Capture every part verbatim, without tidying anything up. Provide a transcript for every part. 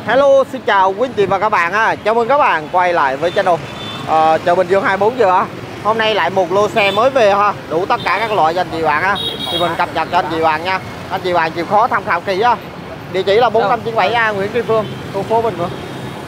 Hello, xin chào quý anh chị và các bạn ha. Chào mừng các bạn quay lại với channel uh, chợ Bình Dương hai mươi bốn giờ. Hôm nay lại một lô xe mới về ha, đủ tất cả các loại cho anh chị bạn ha. Thì mình cập nhật cho anh chị bạn nha. Anh chị bạn chịu khó tham khảo kỹ á. Địa chỉ là bốn trăm chín mươi bảy A Nguyễn Tri Phương, khu phố Bình Phước,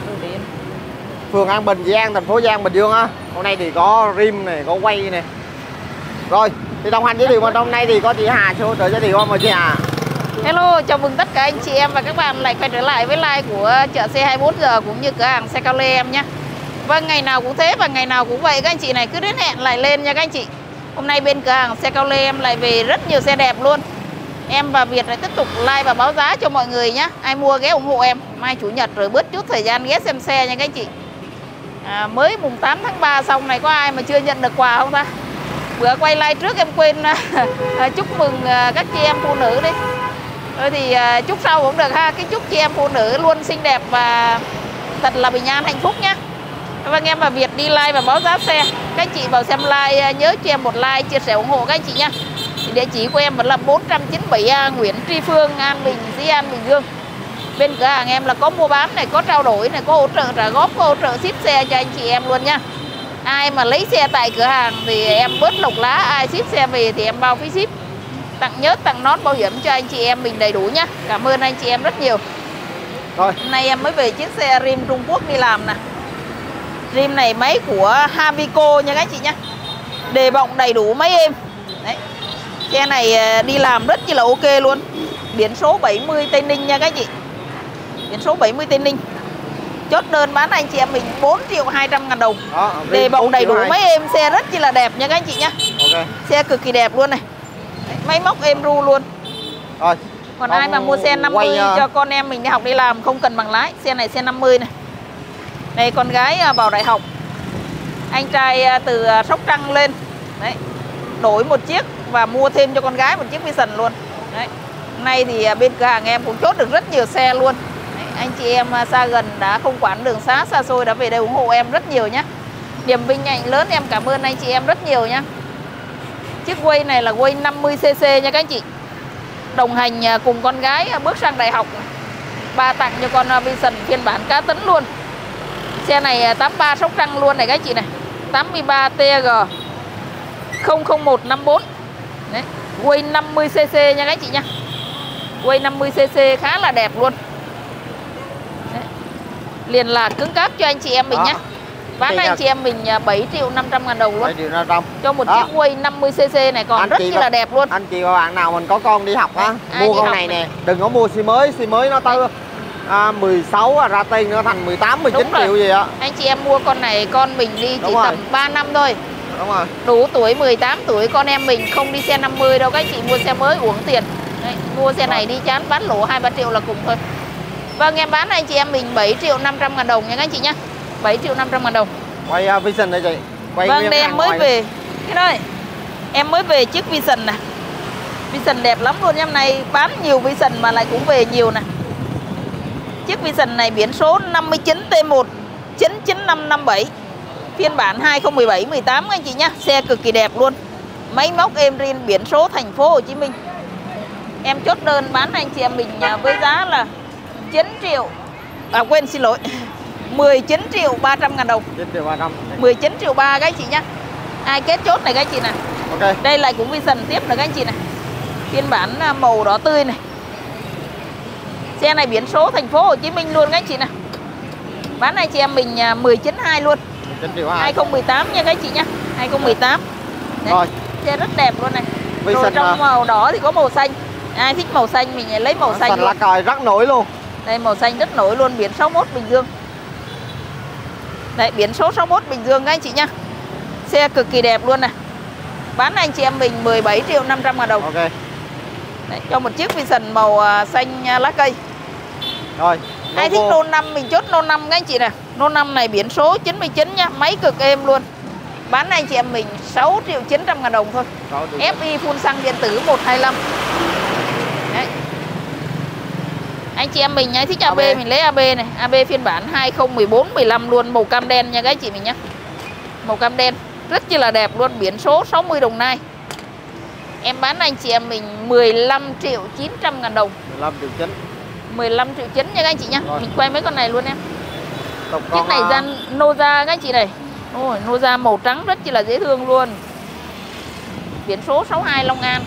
phường An Bình, Dị An, thành phố Giang, Bình Dương á. Hôm nay thì có rim này, có quay này. Rồi, thì đồng hành giới thiệu mà hôm nay thì có chị Hà số hỗ trợ giới thiệu không, mời chị Hà. Hello, chào mừng tất cả anh chị em và các bạn lại quay trở lại với live của chợ xe hai mươi bốn giờ cũng như cửa hàng xe cao lê em nhé. Vâng, ngày nào cũng thế và ngày nào cũng vậy, các anh chị này cứ đến hẹn lại lên nha các anh chị. Hôm nay bên cửa hàng xe cao lê em lại về rất nhiều xe đẹp luôn. Em và Việt lại tiếp tục live và báo giá cho mọi người nhé. Ai mua ghé ủng hộ em, mai chủ nhật rồi bớt chút thời gian ghé xem xe nha các anh chị. à, Mới mùng tám tháng ba xong này, có ai mà chưa nhận được quà không ta? Bữa quay live trước em quên chúc mừng các chị em phụ nữ đi. Thôi thì uh, chúc sau cũng được ha. Cái chúc chị em phụ nữ luôn xinh đẹp và thật là bình an hạnh phúc nhé. Vâng, em và Việt đi like và báo giá xe. Các chị vào xem like uh, nhớ cho em một like, chia sẻ ủng hộ các anh chị nhé. Địa chỉ của em vẫn là bốn trăm chín mươi bảy A Nguyễn Tri Phương, An Bình, Dị An, Bình Dương. Bên cửa hàng em là có mua bán này, có trao đổi này, có hỗ trợ trả góp, có hỗ trợ ship xe cho anh chị em luôn nha. Ai mà lấy xe tại cửa hàng thì em bớt lộc lá, ai ship xe về thì em bao phí ship. Tặng nhớt, tặng nón, bảo hiểm cho anh chị em mình đầy đủ nhá. Cảm ơn anh chị em rất nhiều. Rồi, hôm nay em mới về chiếc xe rim Trung Quốc đi làm nè. Rim này máy của Havico nha các anh chị nhá. Đề bọng đầy đủ, máy êm. Đấy. Xe này đi làm rất là ok luôn. Biển số bảy mươi Tây Ninh nha các anh chị. Biển số bảy mươi Tây Ninh. Chốt đơn bán anh chị em mình bốn triệu hai trăm ngàn đồng. Đó, đề bọng đầy đủ, máy êm, xe rất là đẹp nha các anh chị nhá. Okay. Xe cực kỳ đẹp luôn này. Đấy, máy móc êm ru luôn. Rồi. Còn ai mà mua xe năm mươi quay, uh... cho con em mình đi học đi làm không cần bằng lái, xe này xe năm mươi này. Này con gái vào đại học, anh trai từ Sóc Trăng lên. Đấy. Đổi một chiếc và mua thêm cho con gái một chiếc Vision luôn. Đấy. Hôm nay thì bên cửa hàng em cũng chốt được rất nhiều xe luôn. Đấy. Anh chị em xa gần đã không quản đường xá xa xôi đã về đây ủng hộ em rất nhiều nhé. Niềm vinh hạnh lớn, em cảm ơn anh chị em rất nhiều nhé. Chiếc quay này là quay năm mươi xê xê nha các anh chị. Đồng hành cùng con gái bước sang đại học. Ba tặng cho con Vision phiên bản cá tấn luôn. Xe này tám mươi ba Sóc Trăng luôn này các anh chị này. tám mươi ba T G không không một năm bốn. Đấy, quay năm mươi xê xê nha các anh chị nha. Quay năm mươi xê xê khá là đẹp luôn. Đấy. Liền là cứng cáp cho anh chị em mình nhé. Bán anh chị em mình bảy triệu năm trăm ngàn đồng luôn. bảy triệu năm trăm cho một đó. Chiếc quay năm mươi xê xê này còn anh rất là đẹp luôn. Anh chị và bạn nào mình có con đi học á, mua con này nè, đừng có mua xi mới, xi mới nó tới à, mười sáu à, ra tên nó thành mười tám, mười chín triệu gì á. Anh chị em mua con này con mình đi chỉ tầm ba năm thôi. Đúng rồi. Đủ tuổi mười tám tuổi con em mình không đi xe năm mươi đâu, các anh chị mua xe mới uổng tiền. Đấy, mua xe này đi chán bán lỗ hai ba triệu là cùng thôi. Vâng, em bán anh chị em mình bảy triệu năm trăm ngàn đồng nha các anh chị nhá. bảy triệu năm trăm ngàn đồng. Quay uh, Vision đây chị. Quay vâng, đây em mới ngoài về. Cái đây. Em mới về chiếc Vision này. Vision đẹp lắm luôn, em này bán nhiều Vision mà lại cũng về nhiều nè. Chiếc Vision này biển số năm mươi chín T một chín chín năm năm bảy. Phiên bản hai không một bảy mười tám anh chị nhá. Xe cực kỳ đẹp luôn. Máy móc êm rin, biển số thành phố Hồ Chí Minh. Em chốt đơn bán anh chị em mình với giá là chín triệu. À quên xin lỗi. mười chín triệu ba trăm ngàn đồng. chín triệu ba trăm. mười chín triệu ba các anh chị nhá. Ai kết chốt này các anh chị này. Ok. Đây lại cũng Vision tiếp nữa các anh chị này. Phiên bản màu đỏ tươi này. Xe này biển số thành phố Hồ Chí Minh luôn các anh chị này. Bán anh chị em mình mười chín hai luôn. chín triệu hai. hai không một tám nha các anh chị nhá. hai không một tám. Đấy. Rồi. Xe rất đẹp luôn này. Vision rồi trong màu đỏ thì có màu xanh. Ai thích màu xanh mình lấy màu xanh. Xanh lá cài rất nổi luôn. Đây màu xanh rất nổi luôn, biển sáu mốt Bình Dương. Đấy, biển số sáu mốt Bình Dương các anh chị nhá. Xe cực kỳ đẹp luôn này. Bán anh chị em mình mười bảy triệu năm trăm ngàn đồng. Ok. Đấy, cho một chiếc Vision màu xanh lá cây. Rồi. Ai thích nô năm mình chốt nô năm các anh chị này. Nô năm này biển số chín mươi chín nhá, máy cực êm luôn. Bán anh chị em mình sáu triệu chín trăm ngàn đồng thôi. ép i phun xăng điện tử một hai lăm. Đấy. Anh chị em mình ấy thích a bê, a bê mình lấy a bê này, a bê phiên bản hai không một bốn mười lăm luôn, màu cam đen nha các chị mình nhé. Màu cam đen rất chi là đẹp luôn, biển số sáu mươi Đồng Nai. Em bán anh chị em mình mười lăm triệu chín trăm ngàn đồng. mười lăm triệu chín. mười lăm triệu chín nha các anh chị nhá. Rồi. Mình quay mấy con này luôn em. Tục Chiếc con này uh, da Noza các anh chị này. Ôi, Noza màu trắng rất chi là dễ thương luôn. Biển số sáu hai Long An.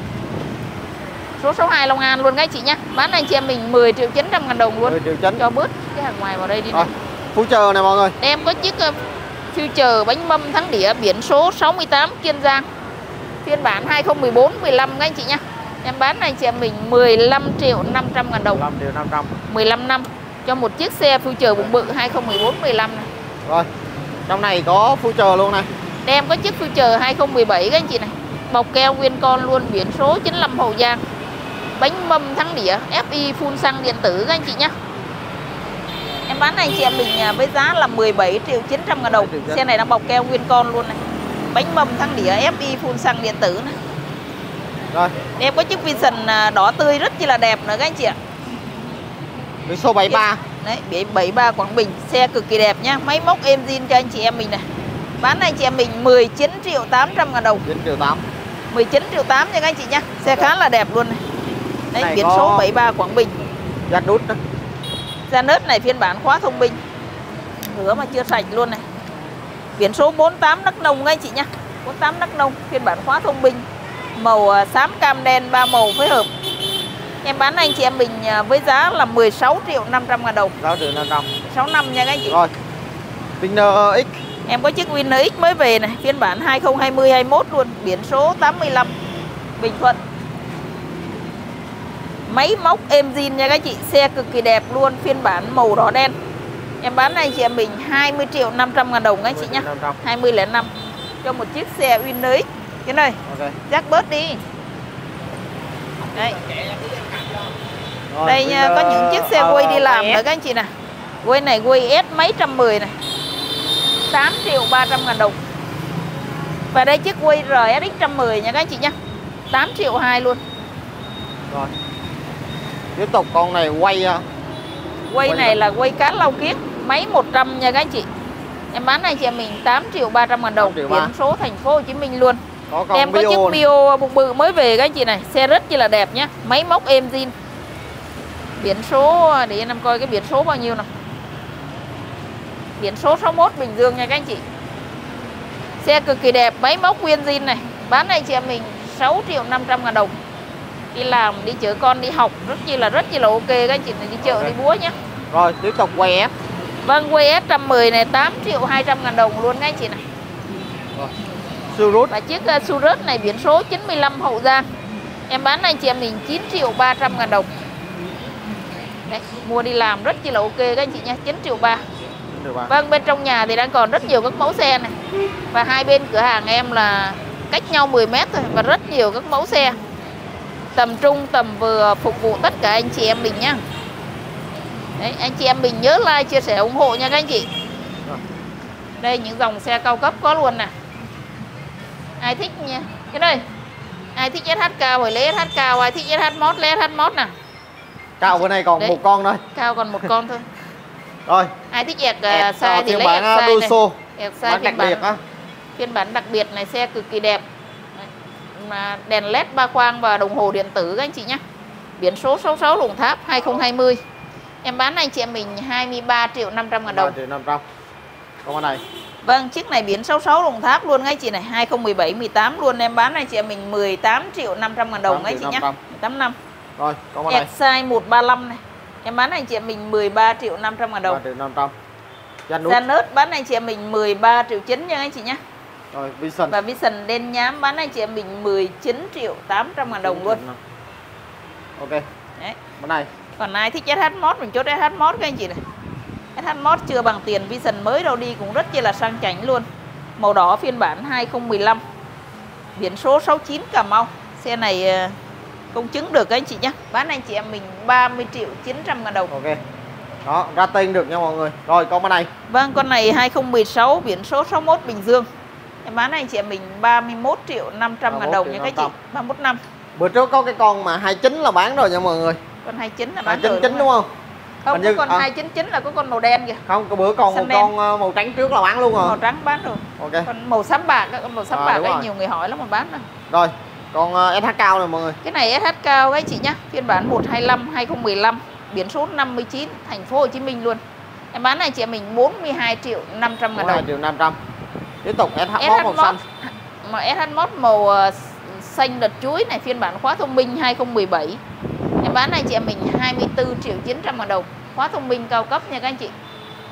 Số sáu hai Long An luôn các anh chị nhá. Bán anh chị em mình mười triệu chín trăm ngàn đồng luôn. mười triệu chín. Cho bớt cái hàng ngoài vào đây đi. Rồi, Future này mọi người. Em có chiếc uh, Future bánh mâm thắng đĩa biển số sáu mươi tám Kiên Giang. Phiên bản hai không một bốn mười lăm các anh chị nhá. Em bán anh chị em mình mười lăm triệu năm trăm ngàn đồng. mười lăm triệu năm trăm. mười lăm năm cho một chiếc xe Future bụng bự hai không một bốn mười lăm này. Rồi. Trong này có Future luôn này. Em có chiếc Future hai không một bảy các anh chị này. Bọc keo nguyên con luôn, biển số chín lăm Hậu Giang. Bánh mâm thắng đĩa ép i phun xăng điện tử các anh chị nhá. Em bán anh chị em mình với giá là mười bảy triệu chín trăm ngàn đồng. Xe này đang bọc keo nguyên con luôn này. Bánh mâm thắng đĩa ép i phun xăng điện tử này. Rồi. Em có chiếc Vision đỏ tươi rất chi là đẹp nữa các anh chị ạ. Biển số bảy ba. Đấy, biển bảy ba Quảng Bình, xe cực kỳ đẹp nhá, máy móc êm zin cho anh chị em mình này. Bán anh chị em mình mười chín triệu tám trăm ngàn đồng. chín triệu tám. mười chín triệu tám nha các anh chị nhá. Xe khá là đẹp luôn này. Đấy, Này biển có... số bảy ba Quảng Bình. Giặt nút đó. Da nớt này phiên bản khóa thông minh. Rửa mà chưa sạch luôn này. Biển số bốn tám Đắk Nông các anh chị nhá. bốn tám Đắk Nông, phiên bản khóa thông minh. Màu xám cam đen ba màu phối hợp. Em bán anh chị em mình với giá là mười sáu triệu năm trăm ngàn đồng. sáu triệu năm trăm. sáu năm nha các anh chị. Rồi. Winner X. Em có chiếc Winner X mới về này, phiên bản hai không hai không hai mốt luôn, biển số tám mươi lăm Bình Thuận. Máy móc êm zin nha các anh chị, xe cực kỳ đẹp luôn, phiên bản màu đỏ đen. Em bán anh chị em mình hai mươi triệu năm trăm ngàn đồng các anh chị nhá. hai mươi lẻ năm cho một chiếc xe Winner X. Cái này, Ok. rác bớt đi. Đây. Rồi, Đây nha, Winner... có những chiếc xe quay đi làm nữa các anh chị nè. Quay này quay S mấy trăm mười này. tám triệu ba trăm ngàn đồng. Và đây chiếc quay R S X một trăm mười nha các anh chị nhá. tám triệu hai luôn. Rồi. Tiếp tục con này quay Quay, quay này là quay cá lau kiết, máy một trăm nha các anh chị. Em bán này chị em mình tám triệu ba trăm ngàn đồng, biển số thành phố Hồ Chí Minh luôn. Có con em có Bio. chiếc Bio bụng bự mới về các anh chị này, xe rất chi là đẹp nhá, máy móc êm zin. Biển số để em coi cái biển số bao nhiêu nào. Biển số sáu mốt Bình Dương nha các anh chị. Xe cực kỳ đẹp, máy móc nguyên zin này. Bán này chị em mình sáu triệu năm trăm ngàn đồng. Đi làm, đi chở con đi học rất chi là rất chi là ok các anh chị này, đi chợ okay. Đi búa nhé. Rồi tiếp tục quay S. Vâng, quay S một trăm mười này tám triệu hai trăm ngàn đồng luôn các anh chị này. Rồi. Surut. Và chiếc uh, Surut này biển số chín mươi lăm Hậu Giang. Em bán anh chị em mình chín triệu ba trăm ngàn đồng. Đấy, mua đi làm rất chi là ok các anh chị nha, chín triệu ba. Vâng, bên trong nhà thì đang còn rất nhiều các mẫu xe này. Và hai bên cửa hàng em là cách nhau mười mét thôi. Và rất nhiều các mẫu xe tầm trung, tầm vừa phục vụ tất cả anh chị em mình nhá. Đấy, anh chị em mình nhớ like, chia sẻ, ủng hộ nha các anh chị. Đây những dòng xe cao cấp có luôn nè. Ai thích nha. Cái đây. Ai thích ét hát cao thì lấy ét hát cao, ai thích ét hát Mod lấy ét hát Mod nè. Cao bữa nay còn đấy, một con thôi. Cao còn một con thôi. Rồi. Ai thích ẹt uh, size thì lấy ẹt size này. Ẹt size phiên bản, á. phiên bản đặc biệt này, xe cực kỳ đẹp. Mà đèn led ba khoang và đồng hồ điện tử các anh chị nhé. Biển số sáu sáu Đồng Tháp hai không hai không. Em bán anh chị em mình hai mươi ba triệu năm trăm ngàn đồng. ba triệu năm trăm. Con này. Vâng, chiếc này biển sáu sáu Đồng Tháp luôn các anh chị này, hai không một bảy mười tám luôn. Em bán anh chị em mình mười tám triệu năm trăm ngàn đồng các anh chị nhé. mười tám năm. Rồi, con này. Size một ba lăm này. Em bán anh chị em mình mười ba triệu năm trăm ngàn đồng. ba triệu năm trăm. Gia nớt bán anh chị em mình mười ba triệu chín nha anh chị nhé. Rồi, Vision. Và Vision đen nhám bán anh chị em mình mười chín triệu tám trăm ngàn đồng luôn. Ok. Đấy. Bên này. Còn ai thích ét hát Mod mình chốt ét hát Mod các anh chị này. ét hát Mod chưa bằng tiền Vision mới đâu, đi cũng rất chi là sang chảnh luôn. Màu đỏ phiên bản hai không một lăm. Biển số sáu chín Cà Mau. Xe này công chứng được các anh chị nhé. Bán anh chị em mình ba mươi triệu chín trăm ngàn đồng. Ok. Đó, ra tên được nha mọi người. Rồi con bên này. Vâng, con này hai không một sáu, biển số sáu mốt Bình Dương. Em bán anh chị em mình ba mươi mốt triệu năm trăm ngàn đồng nha các chị. ba mươi mốt năm. Bữa trước có cái con mà hai mươi chín là bán rồi nha mọi người. Con hai mươi chín là bán hai mươi chín rồi đúng, đúng không? Không, Hình có như, con à. hai chín chín là có con màu đen kìa. Không, cái bữa còn một đen. Con màu trắng trước là bán luôn rồi. Màu trắng bán rồi. Ok. Còn màu xám bạc, con màu xám à, bạc ấy nhiều người hỏi lắm mà bán rồi. Rồi, con ét hát cao này mọi người. Cái này ét hát cao các anh chị nhá, phiên bản một hai lăm hai không một lăm. biển số năm mươi chín, thành phố Hồ Chí Minh luôn. Em bán này chị em mình bốn mươi hai triệu năm trăm ngàn đồng. bốn mươi hai triệu năm trăm. Tiếp tục ét hát mốt màu xanh. Mà ét hát mốt màu uh, xanh đợt chuối này, phiên bản khóa thông minh hai không một bảy. Em bán này chị em mình hai mươi tư triệu chín trăm ngàn đồng. Khóa thông minh cao cấp nha các anh chị.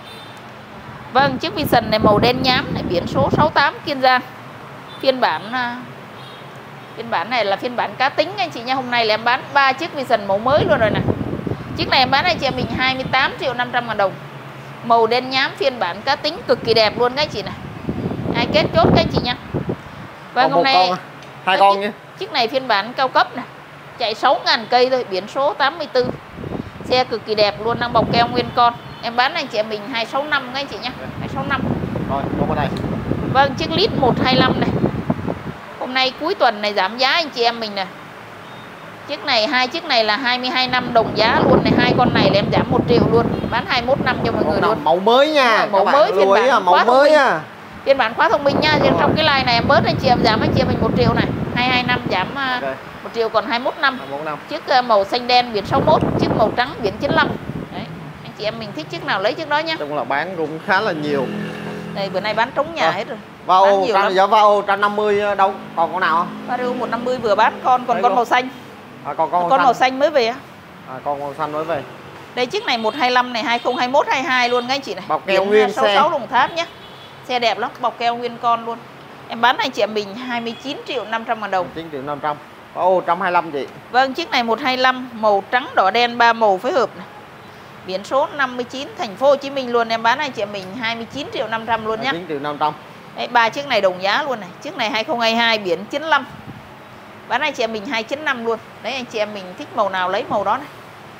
Vâng, chiếc Vision này màu đen nhám này, biển số sáu tám Kiên Giang. Phiên bản uh, phiên bản này là phiên bản cá tính anh chị nha. Hôm nay là em bán ba chiếc Vision màu mới luôn rồi nè. Chiếc này em bán này chị em mình hai mươi tám triệu năm trăm ngàn đồng. Màu đen nhám phiên bản cá tính cực kỳ đẹp luôn các anh chị này. Ai kết chốt các anh chị nha. Vâng, hôm nay con, hai con nhé. Chiếc này phiên bản cao cấp này, chạy sáu ngàn cây thôi, biển số tám mươi tư. Xe cực kỳ đẹp luôn, đang bọc keo nguyên con. Em bán này chị em mình hai sáu năm các anh chị nhé. hai sáu năm. Rồi, con bên này. Vâng, chiếc Lead một hai lăm này. Hôm nay cuối tuần này giảm giá anh chị em mình nè. Chiếc này, hai chiếc này là hai mươi hai năm đồng giá luôn này. Hai con này là em giảm một triệu luôn. Bán hai mươi mốt năm cho mọi người luôn. Màu mới nha. Màu mới phiên bản à, màu mới nha. Phiên bản khóa thông minh nha. Riêng trong cái line này em bớt anh chị em giảm anh chị em mình một triệu này. hai mươi hai năm giảm okay. một triệu còn hai mươi mốt năm. Chiếc màu xanh đen biển sáu mốt, chiếc màu trắng biển chín lăm. Đấy. Anh chị em mình thích chiếc nào lấy chiếc đó nhá. Chung là bán cũng khá là nhiều. Đây bữa nay bán trống nhà à. hết rồi. Vào giờ vào một trăm năm mươi đâu còn con nào không? Vario một trăm năm mươi vừa bán con, còn đấy con luôn. Màu xanh. À, còn con, con màu, màu xanh mới về á. À, con màu xanh mới về. Đây chiếc này một hai lăm này, hai không hai mốt hai hai luôn các anh chị này. Bọc keo nguyên sáu sáu Đồng Tháp nhé. Xe đẹp lắm, bọc keo nguyên con luôn. Em bán anh chị em mình hai mươi chín triệu năm trăm ngàn đồng. chín triệu năm trăm. Ồ, một trăm hai mươi lăm chị. Vâng, chiếc này một hai lăm màu trắng đỏ đen ba màu phối hợp này. Biển số năm mươi chín, thành phố Hồ Chí Minh luôn. Em bán anh chị em mình hai mươi chín triệu năm trăm luôn nhé. chín triệu năm trăm. Đấy, ba chiếc này đồng giá luôn này. Chiếc này hai không hai hai biển chín lăm. Bán anh chị em mình hai chín năm luôn. Đấy, anh chị em mình thích màu nào lấy màu đó này.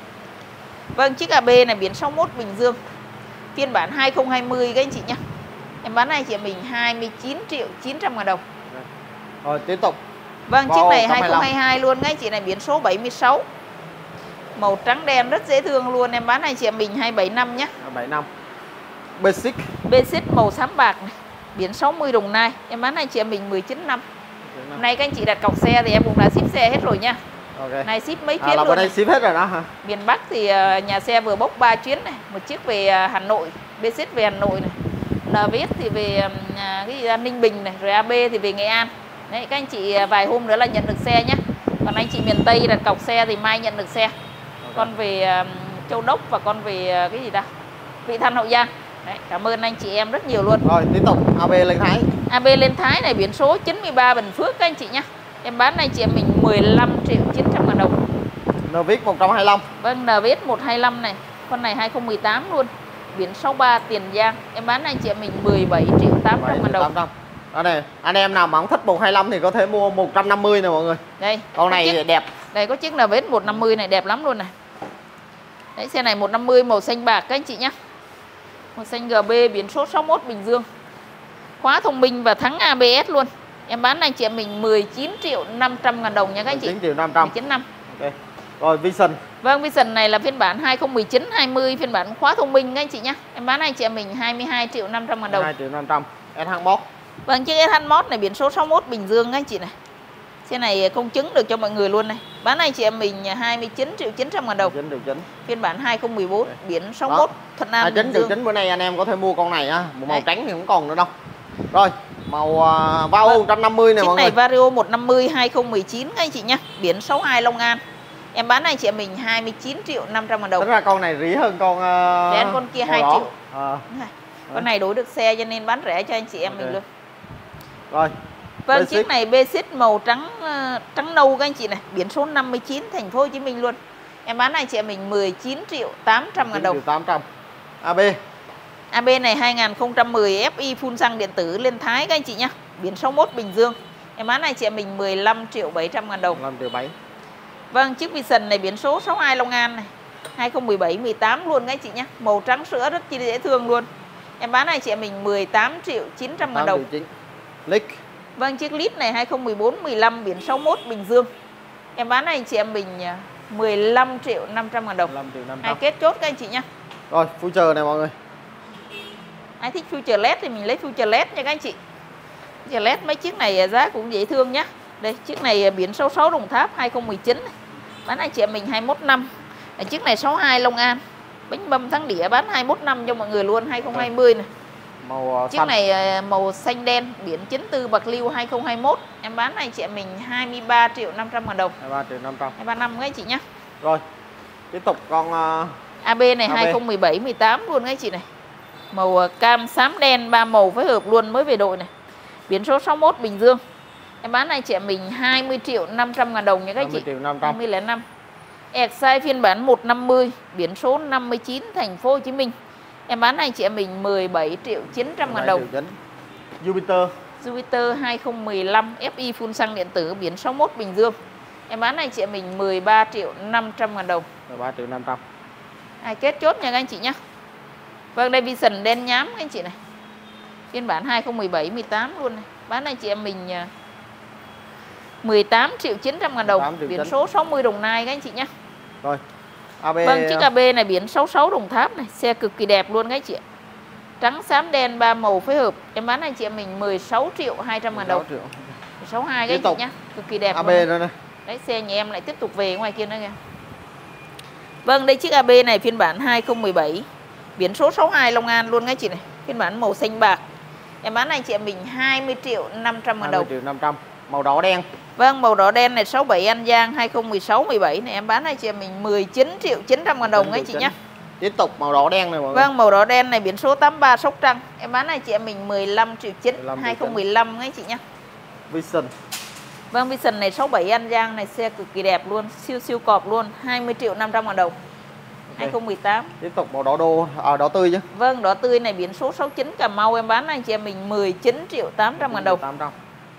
Vâng, chiếc a bê này biển sáu mốt Bình Dương. Phiên bản hai không hai không các anh chị nhé. Em bán anh chị em mình hai mươi chín triệu chín trăm ngàn đồng. Rồi tiếp tục. Vâng, chiếc này hai không hai hai luôn các anh chị này, biển số bảy mươi sáu. Màu trắng đen rất dễ thương luôn. Em bán anh chị em mình hai bảy năm nhé. hai bảy năm. Basic. Basic màu xám bạc này, biển sáu mươi Đồng Nai. Em bán anh chị em mình mười chín năm. Hôm nay các anh chị đặt cọc xe thì em cũng đã ship xe hết rồi nha. Okay. Này ship mấy chuyến à, là luôn. Đây ship hết rồi đó hả? Miền Bắc thì nhà xe vừa bốc ba chuyến này, một chiếc về Hà Nội, Basic về Hà Nội này. en vê ét thì về cái gì, Ninh Bình này, rồi a bê thì về Nghệ An. Đấy, các anh chị vài hôm nữa là nhận được xe nhé. Còn anh chị miền Tây đặt cọc xe thì mai nhận được xe. Okay. Con về um, Châu Đốc và con về cái gì ta? Vị Thanh Hậu Giang. Đấy, cảm ơn anh chị em rất nhiều luôn. Rồi tiếp tục a bê lên Thái. a bê lên Thái này biển số chín mươi ba Bình Phước các anh chị nhé. Em bán anh chị em mình mười lăm triệu chín trăm ngàn đồng. en vê ét một trăm hai mươi lăm. Vâng, en vê ét một hai lăm này. Con này hai không một tám luôn. Biển sáu ba Tiền Giang. Em bán anh chị em mình mười bảy triệu tám trăm ngàn đồng. Đó này, anh em nào mà không thích một hai lăm thì có thể mua một trăm năm mươi nè mọi người. Đây, con này chiếc, đẹp. Đây có chiếc en vê ét một năm mươi này đẹp lắm luôn này. Đấy, xe này một năm mươi màu xanh bạc các anh chị nhé. Màu xanh giê bê biển số sáu mốt Bình Dương. Khóa thông minh và thắng a bê ét luôn. Em bán anh chị em mình mười chín triệu năm trăm ngàn đồng nha các anh chị. mười chín triệu năm trăm. mười chín năm. Ok. Rồi Vision. Vâng, Vision này là phiên bản hai không một chín hai mươi, phiên bản khóa thông minh các anh chị nhé. Em bán anh chị em mình hai mươi hai triệu năm trăm ngàn đồng. hai triệu năm trăm. ét hát mốt. Vâng, chiếc ét hát mốt này biển số sáu mốt Bình Dương các anh chị này. Xe này công chứng được cho mọi người luôn này. Bán anh chị em mình hai mươi chín triệu chín trăm ngàn đồng. chín triệu chín. Phiên bản hai không một bốn, okay. Biển sáu mốt Thuận An. hai mươi chín triệu chín bữa nay anh em có thể mua con này á, màu đấy. Trắng thì không còn nữa đâu. Rồi, màu uh, Vario vâng. một trăm năm mươi này chiếc mọi này người. Vario một trăm năm mươi hai không một chín các anh chị nhé. Biển sáu hai Long An. Em bán anh chị em mình hai mươi chín triệu năm trăm ngàn đồng. Tức là con này rẻ hơn con uh, rẻ hơn con kia hai triệu. À. Con này đối được xe cho nên bán rẻ cho anh chị em okay. mình luôn. Rồi. Vâng, chiếc này Basic màu trắng uh, trắng nâu các anh chị này, biển số năm mươi chín thành phố Hồ Chí Minh luôn. Em bán anh chị em mình mười chín triệu tám trăm ngàn đồng. tám trăm. a bê. a bê này hai không một không ép i phun xăng điện tử lên Thái các anh chị nhé. Biển sáu mốt Bình Dương. Em bán anh chị em mình mười lăm triệu bảy trăm ngàn đồng. mười lăm triệu bảy. Vâng, chiếc Vision này biển số sáu hai Long An này. hai không một bảy mười tám luôn các anh chị nhé. Màu trắng sữa rất chi dễ thương luôn. Em bán anh chị em mình mười tám triệu chín trăm ngàn đồng. Lead. Vâng, chiếc Lead này hai không một bốn mười lăm biển sáu mốt Bình Dương. Em bán anh chị em mình mười lăm triệu năm trăm ngàn đồng. mười lăm triệu năm trăm. Ai kết chốt các anh chị nhé. Rồi, future này mọi người. Ai thích future led thì mình lấy future led nha các anh chị. Future led mấy chiếc này giá cũng dễ thương nhá. Đây, chiếc này biển số sáu Đồng Tháp hai không một chín. Bán anh chị em mình hai mươi mốt năm. Chiếc này sáu hai Long An, bánh băm thắng đĩa bán hai mốt năm cho mọi người luôn, hai không hai không này. Màu uh, Chiếc xanh. này màu xanh đen, biển chín tư Bạc Liêu hai không hai mốt. Em bán này chị em mình hai mươi ba triệu năm trăm ngàn đồng. hai mươi ba triệu năm trăm. hai ba năm các chị nhá. Rồi. Tiếp tục con uh, a bê này a bê. hai không một bảy mười tám luôn các chị này. Màu cam xám đen ba màu phối hợp luôn, mới về đội này. Biển số sáu mốt Bình Dương. Em bán này chị em mình hai mươi triệu năm trăm ngàn đồng nha các chị. hai mươi triệu năm trăm. hai mươi lẻ năm. Excite phiên bản một năm mươi, biển số năm mươi chín thành phố Hồ Chí Minh. Em bán này chị em mình mười bảy triệu chín trăm ngàn đồng. Jupiter. Jupiter hai không một lăm ép i phun xăng điện tử, biển sáu mốt Bình Dương. Em bán này chị em mình mười ba triệu năm trăm ngàn đồng. mười ba triệu năm trăm. Ai kết chốt nha các anh chị nhé. Vâng, đây Vision đen nhám các anh chị này. Phiên bản hai không một bảy mười tám luôn này. Bán này chị em mình mười tám triệu chín trăm ngàn đồng. Biển số sáu mươi Đồng Nai các anh chị nhé. Rồi. a bê. Vâng, chiếc a bê này biển sáu sáu Đồng Tháp này, xe cực kỳ đẹp luôn các anh chị ạ. Trắng xám đen ba màu phối hợp. Em bán này chị em mình mười sáu triệu hai trăm ngàn đồng. Triệu. mười sáu hai các anh chị nhé. Cực kỳ đẹp a bê luôn. nữa này. Đấy, xe nhà em lại tiếp tục về ngoài kia nữa kìa. Vâng, đây chiếc a bê này phiên bản hai không một bảy, biển số sáu hai Long An luôn các chị này. Phiên bản màu xanh bạc. Em bán này chị em mình hai mươi triệu năm trăm ngàn đồng. hai mươi triệu năm trăm. Màu đỏ đen. Vâng, màu đỏ đen này sáu bảy An Giang hai không một sáu mười bảy này. Em bán này chị em mình mười chín triệu chín trăm ngàn đồng các chị nhé. Tiếp tục màu đỏ đen này mọi người. Vâng, màu đỏ đen này biển số tám ba Sóc Trăng. Em bán này chị em mình mười lăm triệu chín, hai không một lăm các chị nhé. Vision. Vâng, Vision này sáu bảy An Giang này, xe cực kỳ đẹp luôn, siêu siêu cọp luôn, hai mươi triệu năm trăm ngàn đồng. Okay. hai không một tám. Tiếp tục màu đỏ đô, à, đỏ tươi chứ. Vâng, đỏ tươi này biển số sáu chín Cà Mau. Em bán này chị em mình mười chín triệu tám trăm ngàn đồng. tám trăm.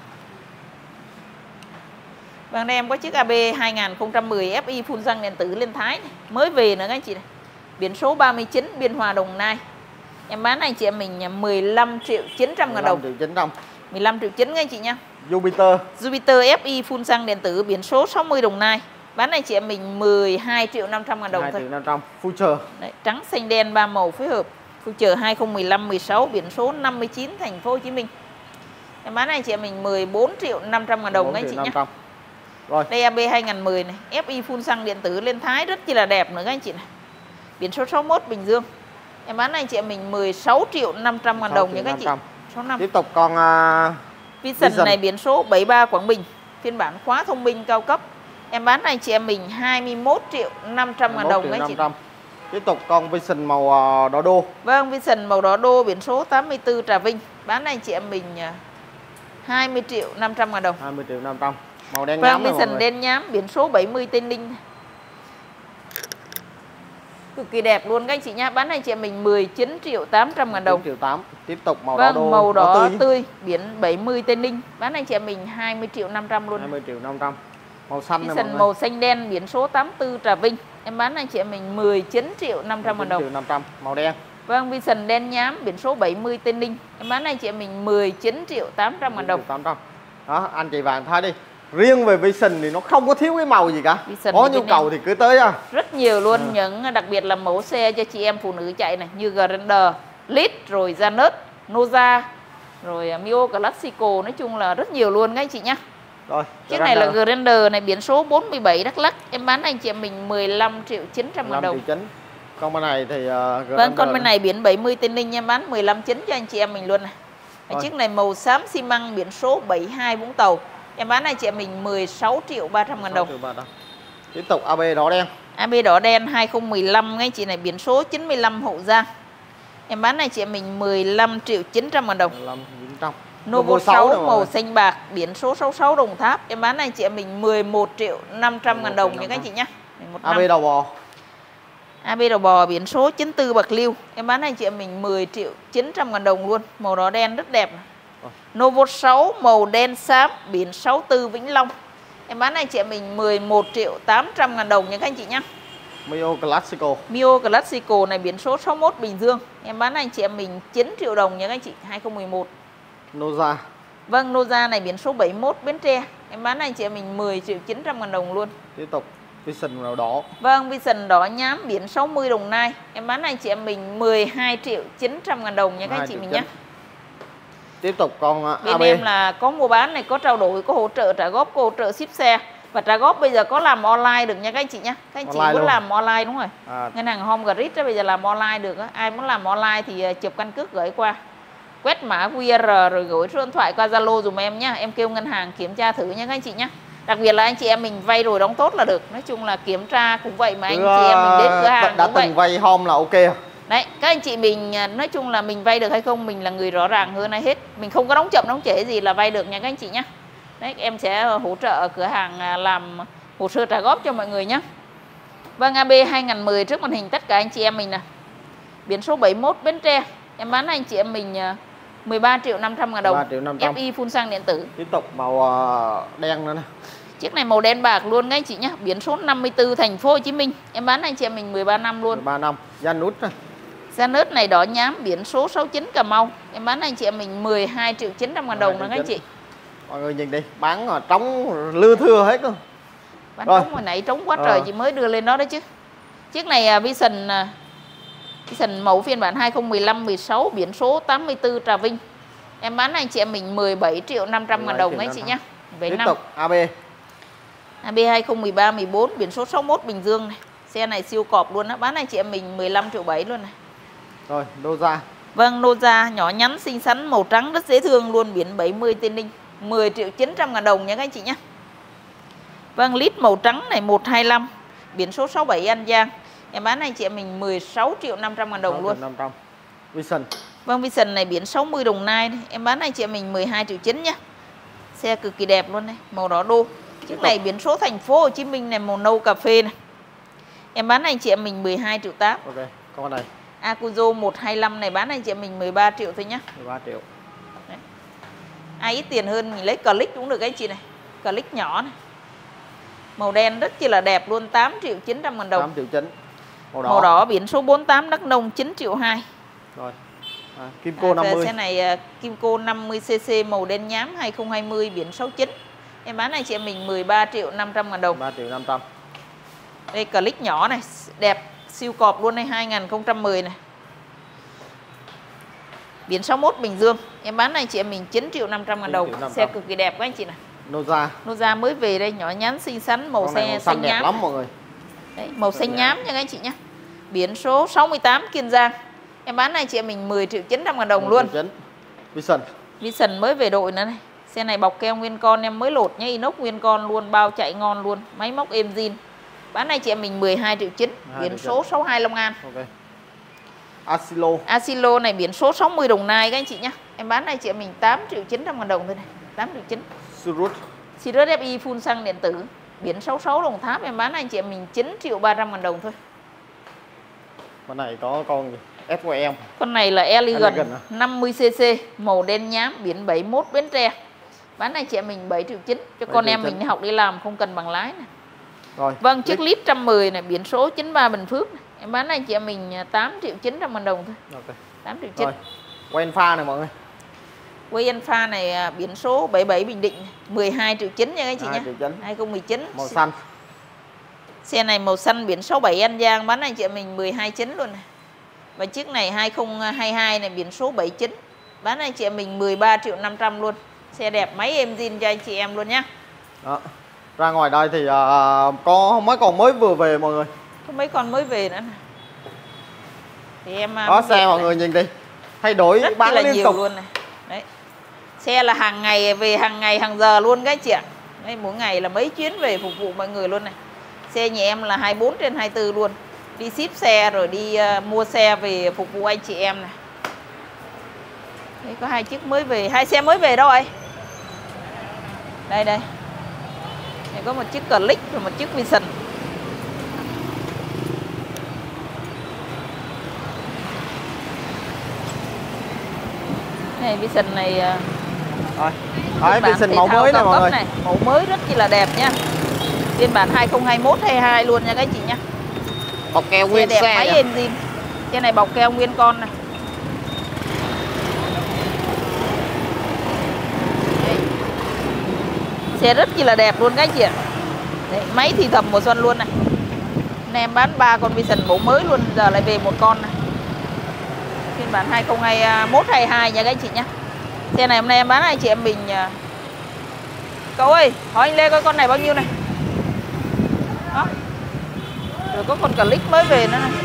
Vâng, đây em có chiếc a bê hai không một không ép i phun xăng điện tử lên Thái này, mới về nữa các anh chị này. Biển số ba mươi chín Biên Hòa Đồng Nai. Em bán này chị em mình mười lăm triệu chín trăm ngàn đồng. mười lăm triệu chín trăm. mười lăm triệu chín các anh chị nha. Jupiter. Jupiter ép i phun xăng điện tử, biển số sáu mươi Đồng Nai. Bán này chị em mình mười hai triệu năm trăm ngàn đồng thôi. hai triệu năm trăm. Future. Đấy, trắng xanh đen ba màu phối hợp. Future hai không một lăm mười sáu, biển số năm mươi chín thành phố Hồ Chí Minh. Em bán này chị em mình mười bốn triệu năm trăm ngàn đồng các anh chị nhé. Rồi. Đây a bê hai không một không này, ép i phun xăng điện tử lên Thái rất chi là đẹp nữa các anh chị này. Biển số sáu mốt Bình Dương. Em bán này chị em mình mười sáu triệu năm trăm ngàn đồng nha các anh chị. sáu năm. Tiếp tục con uh, Vision, Vision này biển số bảy ba Quảng Bình, phiên bản khóa thông minh cao cấp. Em bán này chị em mình hai mươi mốt triệu năm trăm ngàn đồng các anh chị. Tiếp tục con Vision màu uh, đỏ đô. Vâng, Vision màu đỏ đô, biển số tám mươi tư Trà Vinh. Bán này chị em mình hai mươi triệu năm trăm ngàn đồng. hai mươi triệu năm trăm. Màu đen vâng, nhám. Vâng, Vision đen nhám, biển số bảy mươi Tây Ninh. Cực kỳ đẹp luôn các anh chị nhá. Bán này chị em mình mười chín triệu tám trăm ngàn đồng. chín triệu tám. Tiếp tục màu vâng, đỏ đô. Màu đỏ, đỏ tươi. tươi, biển bảy mươi Tây Ninh. Bán này chị em mình hai mươi triệu năm trăm luôn. hai mươi triệu năm trăm. Màu xanh này Vision màu xanh đen, biển số tám mươi tư Trà Vinh. Em bán này chị em mình mười chín triệu năm trăm ngàn đồng. mười chín triệu năm trăm. Màu đen. Vâng, Vision đen nhám, biển số bảy mươi Tây Ninh. Em bán này chị em mình mười chín triệu tám trăm ngàn đồng. tám trăm. Đó, anh chị bạn thấy đi. Riêng về Vision thì nó không có thiếu cái màu gì cả. Vision có nhu cầu thì cứ tới á. Rất nhiều luôn, à. Những đặc biệt là mẫu xe cho chị em phụ nữ chạy này, như Grandeur, Lead, rồi Janus, Noza, rồi Mio Classico, nói chung là rất nhiều luôn các anh chị nhá. Rồi, chiếc này là Grandeur này, biển số bốn mươi bảy Đắk Lắk. Em bán anh chị em mình mười lăm triệu chín trăm ngàn đồng. Con bên này thì uh, vâng, con bên này biển bảy mươi Tây Ninh em bán mười lăm chín cho anh chị em mình luôn này. Chiếc này màu xám xi măng, biển số bảy mươi hai Vũng Tàu. Em bán này chị em mình mười sáu triệu ba trăm ngàn đồng. Tiếp tục a bê đỏ đen. a bê đỏ đen hai không một lăm ngay chị này, biển số chín mươi lăm Hậu Giang. Em bán này chị em mình mười lăm triệu chín trăm ngàn đồng. mười lăm chín trăm. Novo sáu màu xanh bạc, biển số sáu sáu Đồng Tháp. Em bán này chị em mình mười một triệu năm trăm ngàn đồng nha các anh chị nhé. a bê đầu bò. a bê đầu bò, biển số chín tư Bạc Liêu. Em bán này chị em mình mười triệu chín trăm ngàn đồng luôn. Màu đỏ đen rất đẹp này. Novo sáu màu đen xám, biển sáu tư Vĩnh Long. Em bán này chị em mình mười một triệu tám trăm ngàn đồng nha các anh chị nhé. Mio Classico. Mio Classico này, biển số sáu mốt Bình Dương. Em bán này chị em mình chín triệu đồng nha các anh chị, hai không một một. Noza. Vâng, Noza này biển số bảy mốt Bến Tre. Em bán này chị em mình mười triệu chín trăm ngàn đồng luôn. Tiếp tục Vision màu đỏ. Vâng, Vision đỏ nhám, biển sáu mươi Đồng Nai. Em bán này chị em mình mười hai triệu chín trăm ngàn đồng nha các anh chị mình nhé. Tiếp tục con bên a bê. em là có mua bán này, có trao đổi, có hỗ trợ trả góp, có hỗ trợ ship xe. Và trả góp bây giờ có làm online được nha các anh chị nhá. Các anh chị Online muốn luôn. làm online đúng rồi. À, Ngân hàng Home Credit bây giờ làm online được á. Ai muốn làm online thì chụp căn cước gửi qua, quét mã quy rờ rồi gửi số điện thoại qua Zalo dùm em nhá. Em kêu ngân hàng kiểm tra thử nha các anh chị nhá. Đặc biệt là anh chị em mình vay rồi đóng tốt là được. Nói chung là kiểm tra cũng vậy mà anh chị em mình đến cửa hàng đã cũng vậy. từng vay home là ok. Đấy, các anh chị mình nói chung là mình vay được hay không mình là người rõ ràng hơn ai hết. Mình không có đóng chậm đóng trễ gì là vay được nha các anh chị nhá. Đấy, em sẽ hỗ trợ cửa hàng làm hồ sơ trả góp cho mọi người nhé. Vâng, a bê hai nghìn mười trước màn hình tất cả anh chị em mình nè. Biển số bảy mốt Bến Tre. Em bán anh chị em mình mười ba triệu năm trăm ngàn đồng. mười ba triệu năm trăm. ép i phun xăng điện tử. Tiếp tục màu uh, đen nữa nè. Chiếc này màu đen bạc luôn các anh chị nhé. Biển số năm mươi tư Thành phố Hồ Chí Minh. Em bán anh chị em mình mười ba năm luôn. mười ba năm. Gian nút này. Gian nớt này đỏ nhám, biển số sáu mươi chín Cà Mau. Em bán anh chị em mình mười hai triệu chín trăm ngàn đồng nữa các anh chị. Mọi người nhìn đi, bán mà trống lưa thưa hết luôn. Bán Rồi. trống hồi nãy trống quá Ờ. trời chị mới đưa lên đó đấy chứ. Chiếc này uh, Vision uh, Vision mẫu phiên bản hai không một lăm mười sáu, biển số tám mươi tư Trà Vinh. Em bán anh chị em mình mười bảy triệu năm trăm ngàn đồng các anh chị nhé. Tiếp tục a bê. a bê hai không một ba mười bốn, biển số sáu mươi mốt Bình Dương này. Xe này siêu cọp luôn á, bán anh chị em mình mười lăm triệu bảy luôn này. Rồi, Noza. Vâng, Noza nhỏ nhắn xinh xắn màu trắng rất dễ thương luôn, biển bảy mươi Tây Ninh, mười triệu chín trăm ngàn đồng nha các anh chị nhé. Vâng, lít màu trắng này một hai lăm, biển số sáu bảy An Giang. Em bán anh chị em mình mười sáu triệu năm trăm ngàn đồng luôn. năm trăm. Vision. Vâng, Vision này biển sáu mươi Đồng Nai này. Em bán anh chị em mình mười hai triệu chín nhá. Xe cực kỳ đẹp luôn này, màu đỏ đô. Chiếc này biển số Thành phố Hồ Chí Minh này, màu nâu cà phê này. Em bán anh chị em mình mười hai triệu tám. Ok, con này Acuzo một hai lăm này bán anh chị em mình mười ba triệu thôi nhá. mười ba triệu. Đấy. Ai ít tiền hơn mình lấy Click cũng được anh chị này. Click nhỏ này. Màu đen rất chi là đẹp luôn, tám triệu chín trăm ngàn đồng. tám triệu chín. Màu đỏ. Màu đỏ biển số bốn mươi tám Đắk Nông chín triệu hai. Rồi. À, Kimco năm mươi. Xe này uh, Kimco năm mươi xê xê màu đen nhám hai không hai không, biển sáu chín. Em bán anh chị em mình mười ba triệu năm trăm ngàn đồng. ba triệu năm trăm. Đây Click nhỏ này, đẹp siêu cọp luôn này, hai nghìn không trăm mười này. Biển sáu mươi mốt Bình Dương. Em bán anh chị em mình chín triệu năm trăm ngàn đồng. Xe cực kỳ đẹp các anh chị này. Noza. Noza mới về đây, nhỏ nhắn xinh xắn, màu Con này xe màu xanh xanh đẹp nhám. lắm mọi người. Đấy, màu xanh nhám nha các anh chị nhé. Biển số sáu mươi tám Kiên Giang. Em bán anh chị em mình mười triệu chín trăm ngàn đồng luôn. Vision. Vision mới về đội nữa này. Xe này bọc keo nguyên con em mới lột nhá, inox nguyên con luôn, bao chạy ngon luôn, máy móc êm zin. Bán anh chị em mình mười hai triệu chín, biển số sáu mươi hai Long An. Ok. Asilo. Asilo này biển số sáu mươi Đồng Nai các anh chị nhá. Em bán anh chị em mình tám triệu chín trăm ngàn đồng thôi này, tám triệu chín. Surut. Sirius ép i full xăng điện tử, biển sáu mươi sáu Đồng Tháp. Em bán anh chị em mình chín triệu ba trăm ngàn đồng thôi. Con này có con gì? ép của em. Con này là Elegant Elegant à? năm mươi xê xê, màu đen nhám, biển bảy mươi mốt Bến Tre. Bán anh chị em mình bảy triệu chín cho con em mình đi học đi làm không cần bằng lái này. Rồi. Vâng, chiếc lít một trăm mười này, biển số chín mươi ba Bình Phước này. Em bán anh chị em mình tám triệu chín trăm ngàn đồng thôi. Ok. tám triệu chín. Rồi. Quen pha này mọi người. Quay Alpha này biển số bảy mươi bảy Bình Định này, mười hai triệu chín nha các anh chị nhé. hai không một chín. Màu xanh. Xe này màu xanh biển số bảy An Giang, bán anh chị em mình mười hai triệu chín luôn này. Và chiếc này hai không hai hai này, biển số bảy mươi chín. Bán anh chị em mình mười ba triệu năm trăm luôn. Xe đẹp, máy êm zin cho anh chị em luôn nhá. Đó. Ra ngoài đây thì uh, có mấy con mới vừa về mọi người. Có mấy con mới về nữa này. Thì em Đó xe mọi người nhìn đi. Thay đổi rất bán là liên nhiều tục luôn này. Đấy. Xe là hàng ngày về, hàng ngày hàng giờ luôn các chị ạ. Đấy, mỗi ngày là mấy chuyến về phục vụ mọi người luôn này. Xe nhà em là hai mươi bốn trên hai mươi bốn luôn. Đi ship xe rồi đi uh, mua xe về phục vụ anh chị em này. Đây có hai chiếc mới về, hai xe mới về đâu rồi? Đây đây. Đây có một chiếc Click và một chiếc Vision. Này Vision này rồi. Đấy, Vision mẫu mới này mọi người. Này, mẫu mới rất chi là đẹp nha. Phiên bản hai không hai mốt hai hai luôn nha các chị nhá. Bọc keo nguyên đẹp, xe. máy êm zin. Trên này bọc keo nguyên con này. Đấy. Xe rất chi là đẹp luôn các chị ạ. Đấy, máy thì thầm mùa xuân luôn này. Nên em bán ba con Vision mẫu mới luôn, giờ lại về một con này. Phiên bản hai không hai mốt hai hai nha các chị nhá. Xe này hôm nay em bán anh chị em mình. Cậu ơi, hỏi anh Lê coi con này bao nhiêu này. Đó. Rồi có con click mới về nữa này.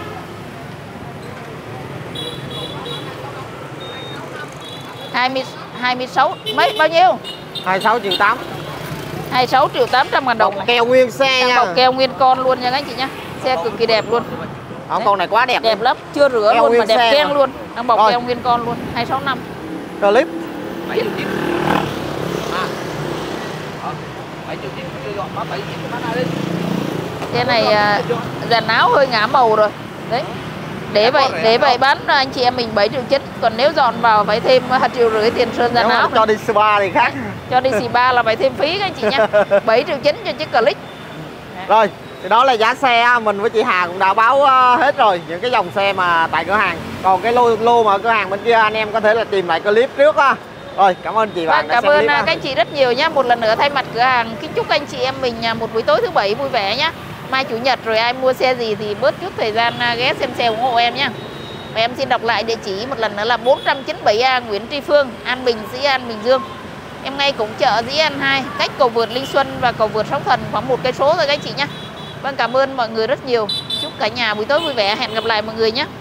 hai mươi, hai mươi sáu mấy bao nhiêu? hai mươi sáu triệu tám. hai mươi sáu triệu tám trăm ngàn đồng Bọc này. keo nguyên xe nha. Bọc keo nguyên con luôn nha các anh chị nhá. Xe cực kỳ đẹp luôn. Đó, con này quá đẹp. Đẹp lắm, chưa rửa Keo luôn mà nguyên đẹp xe keng mà. luôn. Đang bọc Rồi. keo nguyên con luôn, hai sáu năm. Clip. bảy triệu chín. À. Ờ, bảy triệu chín cứ gọi bán bảy triệu chín bán ai đi. Cái này à, dàn áo hơi ngả màu rồi. Đấy. Để vậy để vậy bán anh chị em mình bảy triệu chín, còn nếu dọn vào phải thêm hai triệu rưỡi tiền sơn dàn Nếu áo. mà cho đi spa thì khác. Cho đi xì ba là phải thêm phí các anh chị nhá. bảy triệu chín cho chiếc click. Rồi, thì đó là giá xe mình với chị Hà cũng đã báo hết rồi những cái dòng xe mà tại cửa hàng. Còn cái lô lô mà ở cửa hàng bên kia anh em có thể là tìm lại clip trước á. Rồi, cảm ơn chị bạn Vâng, đã cảm xem ơn clip à, á. các anh chị rất nhiều nhá. Một lần nữa thay mặt cửa hàng kính chúc anh chị em mình à, một buổi tối thứ bảy vui vẻ nhá. Mai chủ nhật rồi ai mua xe gì thì bớt chút thời gian à, ghé xem xe ủng hộ em nhá. Và em xin đọc lại địa chỉ một lần nữa là bốn trăm chín mươi bảy A Nguyễn Tri Phương, An Bình, Dĩ An, Bình Dương. Em ngay cũng chợ Dĩ An hai, cách cầu vượt Linh Xuân và cầu vượt Sóng Thần khoảng một cây số thôi các anh chị nhá. Vâng, cảm ơn mọi người rất nhiều. Chúc cả nhà buổi tối vui vẻ. Hẹn gặp lại mọi người nhé.